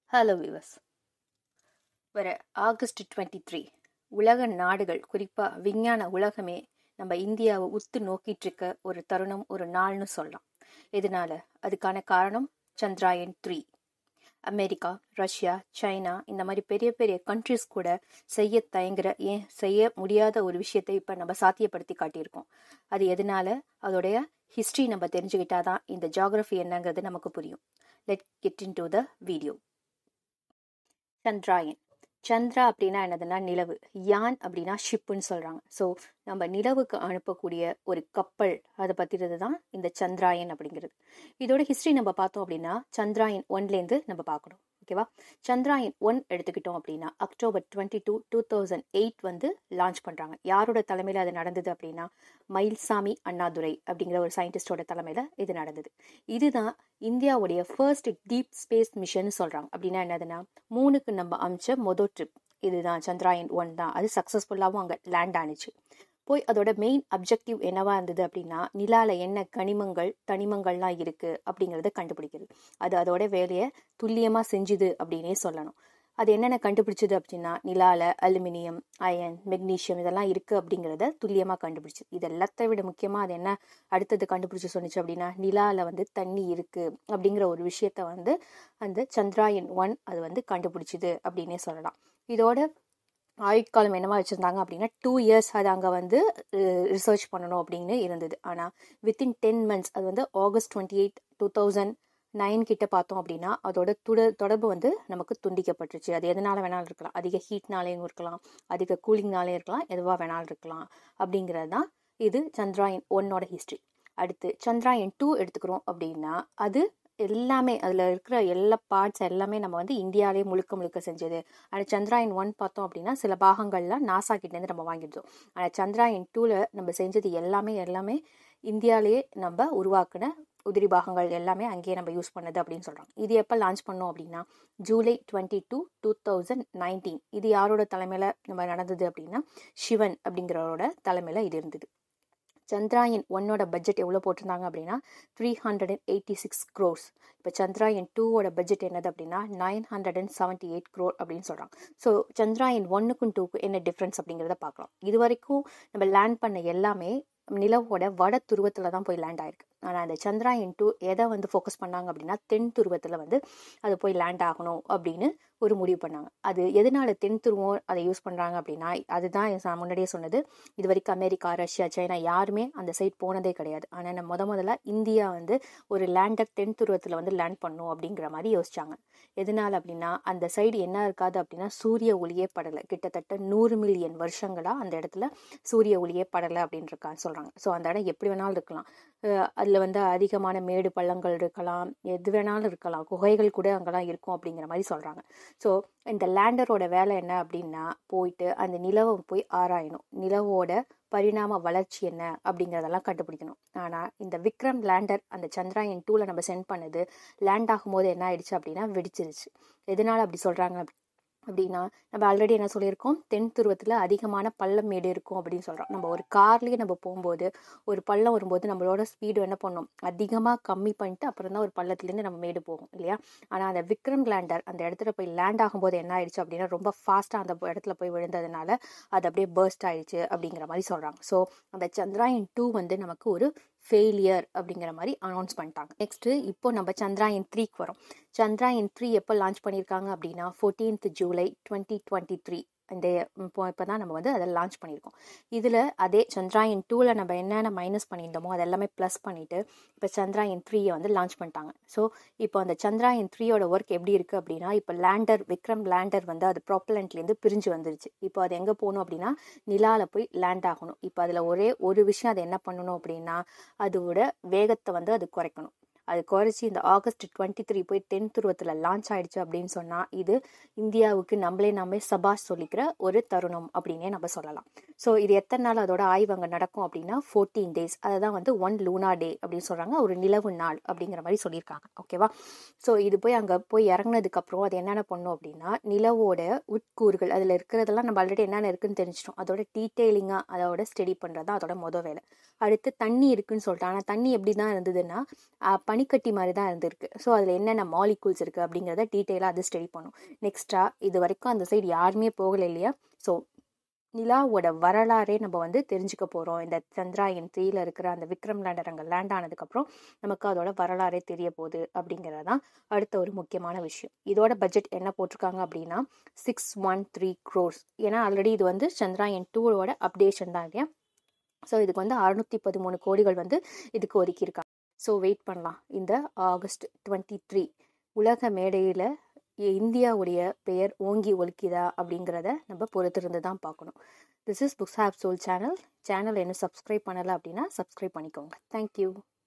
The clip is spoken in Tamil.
Hello viewers. வர ஆகஸ்ட் 23 உலக நாடுகள் குறிப்பாக விஞ்ஞான உலகமே நம்ம இந்தியாவை உத்து நோக்கிட்டு இருக்க ஒரு தருணம், ஒரு நாள்னு சொல்லலாம். இதனால அதுக்கான காரணம் சந்திராயன் 3. அமெரிக்கா, ரஷ்யா, சைனா இந்த மாதிரி பெரிய பெரிய கண்ட்ரிஸ் கூட ஏன் செய்ய முடியாத ஒரு விஷயத்தை இப்போ நம்ம சாத்தியப்படுத்தி காட்டியிருக்கோம். அது எதனால, அதோடைய ஹிஸ்ட்ரி நம்ம தெரிஞ்சுக்கிட்டாதான் இந்த ஜியாகிரஃபி என்னங்கிறது நமக்கு புரியும். Let get into the video. Chandrayaan. Chandra அப்படின்னா என்னதுன்னா நிலவு, யான் அப்படின்னா ஷிப்புன்னு சொல்றாங்க. ஸோ நம்ம நிலவுக்கு அனுப்பக்கூடிய ஒரு கப்பல், அதை பத்தினது தான் இந்த சந்திராயன் அப்படிங்கிறது. இதோட ஹிஸ்டரி நம்ம பார்த்தோம் அப்படின்னா சந்திராயன் 1லேருந்து நம்ம பார்க்கணும். ஓகேவா? சந்திராயன் 1 எடுத்துக்கிட்டோம் அப்படின்னா October 22, 2008 லான்ச் பண்றாங்க. யாரோட தலைமையில அது நடந்தது அப்படின்னா மயில்சாமி அண்ணாதுரை அப்படிங்கிற ஒரு சயின்டிஸ்டோட தலைமையில இது நடந்தது. இதுதான் இந்தியாவுடைய ஃபர்ஸ்ட் டீப் ஸ்பேஸ் மிஷன் சொல்றாங்க. அப்படின்னா என்னதுன்னா மூணுக்கு நம்ம அமிச்ச மொதல் ட்ரிப் இதுதான், சந்திராயன் 1 தான். அது சக்சஸ்ஃபுல்லாகவும் அங்கே லேண்ட் ஆனிச்சு. போய் அதோட மெயின் அப்ஜெக்டிவ் என்னவா இருந்தது அப்படின்னா நிலால என்ன தனிமங்கள்லாம் இருக்கு அப்படிங்கிறத கண்டுபிடிக்கிறது. அது அதோட வேலையை துல்லியமா செஞ்சுது அப்படின்னே சொல்லணும். அது என்னென்ன கண்டுபிடிச்சது அப்படின்னா நிலால அலுமினியம், அயன், மெக்னீஷியம் இதெல்லாம் இருக்கு அப்படிங்கிறத துல்லியமா கண்டுபிடிச்சு. இது எல்லாத்தையும் விட முக்கியமா அது என்ன அடுத்தது கண்டுபிடிச்சு சொன்னிச்சு அப்படின்னா நிலால தண்ணி இருக்கு அப்படிங்கிற ஒரு விஷயத்த அந்த சந்திராயன் 1 அது கண்டுபிடிச்சுது அப்படின்னே சொல்லலாம். இதோட ஆயுட்காலம் என்னவா வச்சுருந்தாங்க அப்படின்னா 2 years அது அங்கே ரிசர்ச் பண்ணணும் அப்படின்னு இருந்தது. ஆனால் வித்தின் 10 months அது August 28, 2009 கிட்ட பார்த்தோம் அப்படின்னா அதோட தொடர்பு நமக்கு துண்டிக்கப்பட்டுருச்சு. அது எதனால வேணாலும் இருக்கலாம், அதிக ஹீட்னாலேயும் இருக்கலாம், அதிக கூலிங்னாலேயும் இருக்கலாம், எதுவாக வேணாலும் இருக்கலாம். அப்படிங்கிறது தான் இது சந்திராயன் 1ஓட ஹிஸ்ட்ரி. அடுத்து சந்திராயன் 2 எடுத்துக்கிறோம் அப்படின்னா அது எல்லாமே அதில் இருக்கிற எல்லா பார்ட்ஸ் எல்லாமே நம்ம இந்தியாவிலே முழுக்க செஞ்சது. ஆனால் சந்திராயன் 1 பார்த்தோம் அப்படின்னா சில பாகங்கள்லாம் நாசா கிட்டேருந்து நம்ம வாங்கிடுறோம். ஆனால் சந்திராயன் 2ல நம்ம செஞ்சது எல்லாமே இந்தியாவிலேயே நம்ம உருவாக்குன உதிரி பாகங்கள் எல்லாமே அங்கேயே நம்ம யூஸ் பண்ணது அப்படின்னு சொல்கிறாங்க. இது எப்போ லான்ச் பண்ணோம் அப்படின்னா July 22, 2019. இது யாரோட தலைமையில் நம்ம நடந்தது அப்படின்னா சிவன் அப்படிங்கிறவரோட தலைமையில் இது இருந்தது. சந்திராயன் 1ஓட பட்ஜெட் எவ்வளோ போட்டிருந்தாங்க அப்படின்னா 386 crores. இப்போ சந்திராயன் 2ஓட பட்ஜெட் என்னது அப்படின்னா 978 crore அப்படின்னு சொல்கிறாங்க. ஸோ சந்திராயன் 1க்கும் 2க்கும் என்ன டிஃப்ரென்ஸ் அப்படிங்கிறத பார்க்கலாம். இது வரைக்கும் நம்ம லேண்ட் பண்ண எல்லாமே நிலவோட வட துருவத்தில் தான் போய் லேண்ட் ஆயிருக்கு. ஆனால் அந்த சந்திராயன் 2 எதை ஃபோக்கஸ் பண்ணாங்க அப்படின்னா தென் துருவத்தில் அது போய் லேண்ட் ஆகணும் அப்படின்னு ஒரு முடிவு பண்ணாங்க. அது எதனால தென் துருவம் அதை யூஸ் பண்ணுறாங்க அப்படின்னா அதுதான் முன்னாடியே சொன்னது, இது வரைக்கும் அமெரிக்கா, ரஷ்யா, சைனா யாருமே அந்த சைட் போனதே கிடையாது. ஆனால் நம்ம முதல்ல இந்தியா ஒரு லேண்டர் தென் துருவத்தில் லேண்ட் பண்ணும் அப்படிங்கிற மாதிரி யோசிச்சாங்க. எதனால அப்படின்னா அந்த சைடு என்ன இருக்காது அப்படின்னா சூரிய ஒளியே படலை. கிட்டத்தட்ட 100 மில்லியன் வருஷங்களாக அந்த இடத்துல சூரிய ஒளியே படலை அப்படின்னு இருக்கான்னு சொல்கிறாங்க. ஸோ அந்த இடம் எப்படி வேணாலும் இருக்கலாம். அதில் அதிகமான மேடு பள்ளங்கள் இருக்கலாம், எது வேணாலும் இருக்கலாம், குகைகள் கூட அங்கெல்லாம் இருக்கும் அப்படிங்கிற மாதிரி சொல்கிறாங்க. ஸோ இந்த லேண்டரோட வேலை என்ன அப்படின்னா போயிட்டு அந்த நிலவை போய் ஆராயணும், நிலவோட பரிணாம வளர்ச்சி என்ன அப்படிங்கிறதெல்லாம் கண்டுபிடிக்கணும். ஆனால் இந்த விக்ரம் லேண்டர் அந்த சந்திராயன் 2ல நம்ம சென்ட் பண்ணது லேண்ட் ஆகும்போது என்ன ஆயிடுச்சு அப்படின்னா வெடிச்சிருச்சு. எதனால அப்படி சொல்கிறாங்க அப்படின்னா நம்ம ஆல்ரெடி என்ன சொல்லியிருக்கோம், தென் துருவத்தில் அதிகமான பள்ளம் மேடு இருக்கும் அப்படின்னு சொல்கிறோம். நம்ம ஒரு கார்லேயே நம்ம போகும்போது ஒரு பள்ளம் வரும்போது நம்மளோட ஸ்பீடு என்ன பண்ணணும், அதிகமாக கம்மி பண்ணிட்டு அப்புறம் தான் ஒரு பள்ளத்துலேருந்து நம்ம மேடு போகும் இல்லையா. ஆனால் அந்த விக்ரம் லேண்டர் அந்த இடத்துல போய் லேண்ட் ஆகும்போது என்ன ஆயிடுச்சு அப்படின்னா ரொம்ப ஃபாஸ்ட்டாக அந்த இடத்துல போய் விழுந்ததுனால அது அப்படியே பர்ஸ்ட் ஆயிடுச்சு அப்படிங்கிற மாதிரி சொல்கிறாங்க. ஸோ அந்த சந்திராயன் 2 நமக்கு ஒரு ஃபெயிலியர் அப்படிங்கிற மாதிரி அனௌன்ஸ் பண்ணிட்டாங்க. நெக்ஸ்ட் இப்போ நம்ம சந்திராயன் 3க்கு வரோம். சந்திராயன் 3 எப்போ லான்ச் பண்ணியிருக்காங்க அப்படின்னா 14th July 2023. இப்போ தான் நம்ம அதை லான்ச் பண்ணியிருக்கோம். இதில் அதே சந்திராயன் 2ல நம்ம என்னென்ன மைனஸ் பண்ணியிருந்தோமோ அது எல்லாமே ப்ளஸ் பண்ணிவிட்டு இப்போ சந்திராயன் 3 லான்ச் பண்ணிட்டாங்க. ஸோ இப்போ அந்த சந்திராயன் 3ஓட ஒர்க் எப்படி இருக்குது அப்படின்னா இப்போ விக்ரம் லேண்டர் அது ப்ராப்பலண்ட்லேருந்து பிரிஞ்சு வந்துருச்சு. இப்போ அது எங்கே போகணும் அப்படின்னா நிலால போய் லேண்ட் ஆகணும். இப்போ அதில் ஒரே ஒரு விஷயம் அது என்ன பண்ணணும் அப்படின்னா அதோட வேகத்தை அது குறைக்கணும். அது குறைச்சி இந்த August 23 போய் தென் துருவத்தில் லான்ச் ஆயிடுச்சு அப்படின்னு சொன்னால் இது இந்தியாவுக்கு நம்மளே சபாஷ் சொல்லிக்கிற ஒரு தருணம் அப்படின்னே நம்ம சொல்லலாம். ஸோ இது எத்தனை நாள் அதோட ஆய்வு அங்கே நடக்கும் அப்படின்னா 14 days. அதை தான் 1 lunar day அப்படின்னு சொல்கிறாங்க, ஒரு நிலவு நாள் அப்படிங்கிற மாதிரி சொல்லியிருக்காங்க. ஓகேவா? ஸோ இது போய் அங்கே போய் இறங்கினதுக்கப்புறம் அது என்னென்ன பண்ணும் அப்படின்னா நிலவோட உட்கூறுகள் அதில் இருக்கிறதெல்லாம் நம்ம ஆல்ரெடி என்னென்ன இருக்குன்னு தெரிஞ்சிட்டோம். அதோட டீட்டெயிலிங்காக அதோட ஸ்டடி பண்ணுறது தான் அதோட மொதல் வேலை. அடுத்து தண்ணி இருக்குன்னு சொல்லிட்டு, ஆனால் தண்ணி எப்படி தான் இருந்ததுன்னா பனிக்கட்டி மாதிரி தான் இருந்திருக்கு. ஸோ அதில் என்னென்ன மாலிகூல்ஸ் இருக்குது அப்படிங்கிறத டீட்டெயிலாக அது ஸ்டடி பண்ணும். நெக்ஸ்ட்டாக இது வரைக்கும் அந்த சைடு யாருமே போகலை இல்லையா, ஸோ நிலாவோட வரலாறே நம்ம வந்து தெரிஞ்சுக்க போகிறோம். இந்த சந்திராயன் 3ல இருக்கிற அந்த விக்ரம் லேண்டர் அங்கே லேண்ட் ஆனதுக்கப்புறம் நமக்கு அதோட வரலாறே தெரிய போகுது அப்படிங்கிறதான் அடுத்த ஒரு முக்கியமான விஷயம். இதோட பட்ஜெட் என்ன போட்டிருக்காங்க அப்படின்னா 613 crores. ஏன்னா ஆல்ரெடி இது வந்து சந்திராயன் 2வோட அப்டேஷன் தான் இல்லையா. ஸோ இதுக்கு வந்து 613 கோடிகள் வந்து இதுக்கு ஒதுக்கியிருக்காங்க. ஸோ வெயிட் பண்ணலாம். இந்த August 23 உலக மேடையில் இந்தியாவுடைய பெயர் ஓங்கி ஒலிக்குதா அப்படிங்கிறத நம்ம பொறுத்திருந்து தான் பார்க்கணும். This is books hap soul channel. Channel இன்னும் சப்ஸ்கிரைப் பண்ணலை அப்படின்னா சப்ஸ்கிரைப் பண்ணிக்கோங்க. தேங்க்யூ.